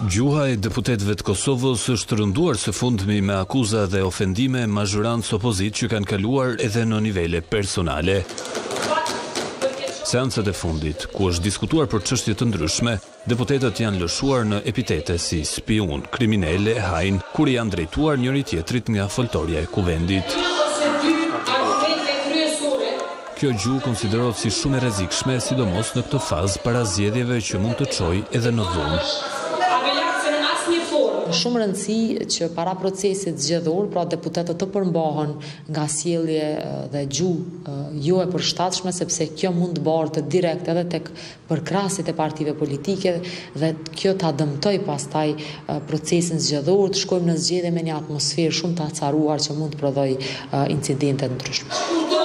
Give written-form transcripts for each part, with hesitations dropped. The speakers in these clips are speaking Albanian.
Gjuha e deputetëve të Kosovës është rënduar së fundmi me akuza dhe ofendime mazhorancë opozit që kanë kaluar edhe në nivele personale. Seancat e fundit, ku është diskutuar për çështje të ndryshme, deputetët janë lëshuar në epitete si spiun, kriminal e hajn, kur janë drejtuar njëri tjetrit nga foltorja e kuvendit. Kjo gjuhë konsiderohet si shumë e rrezikshme, sidomos në këtë fazë para zgjedhjeve që mund të çojë edhe në dhunë. Shumë rëndësi që para procesit zgjedhor, pra deputetët të përmbahen nga sjellje dhe gjuhë jo e përshtatshme, sepse kjo mund të bartë direkt edhe tek përkrasit e partive politike dhe kjo ta dëmtoj pastaj procesin zgjedhor, të shkojmë në zgjedhje me një atmosferë shumë të acaruar që mund të prodhojë incidente ndryshme.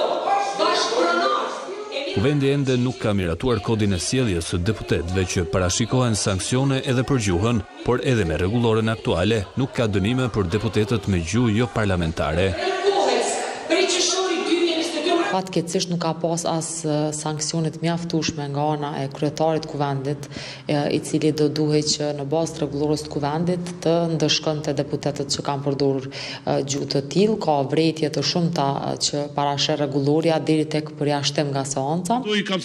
Kuvendi ende nuk ka miratuar kodin e sjelljes së deputetëve që parashikohen sanksione edhe për gjuhën, por edhe me rregulloren aktuale nuk ka dënime për deputetët me gjuhë jo parlamentare. Fatkeqësisht nuk ka pas as sanksionet mjaftueshme nga ana e kryetarit kuvendit, i cili do duhej që në bazë të rregullorës të kuvendit të ndëshkonte deputetët që kanë përdorur gjuhë të tillë. Ka vretje të shumta që parashë rregulloria deri tek përjashtim nga seanca.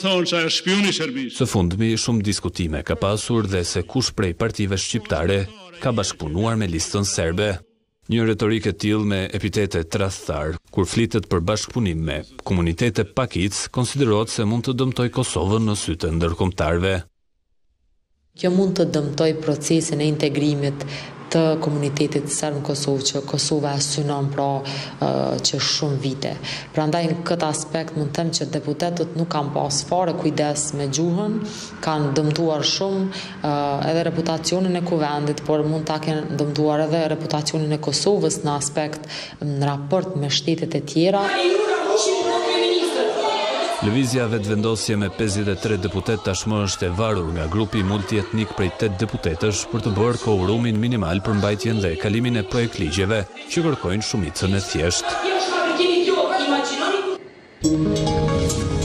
Së fundmi shumë diskutime ka pasur dhe se kush prej partive shqiptare ka bashkëpunuar me listën serbe. Një retorikë e tillë me epitete tradhtar, kur flitet për bashkëpunim me komunitete pakic, konsiderohet se mund të dëmtojë Kosovën në sy të ndërkombëtarëve. Kjo mund të dëmtojë procesin e integrimit të komunitetit serb në Kosovë, që Kosova e synon pra që shumë vite. Prandaj në këtë aspekt mund të them që deputetët nuk kanë pas fare kujdes me gjuhën, kanë dëmtuar shumë edhe reputacionin e kuvendit, por mund ta kenë dëmtuar edhe reputacionin e Kosovës në aspekt në raport me shtetet e tjera. Lëvizja vetëvendosje me 53 deputet tashmë është e varur nga grupi multietnik prej 8 deputetësh për të bërë kvorumin minimal për mbajtjen dhe kalimin e projektligjeve që kërkojnë shumicën e thjeshtë.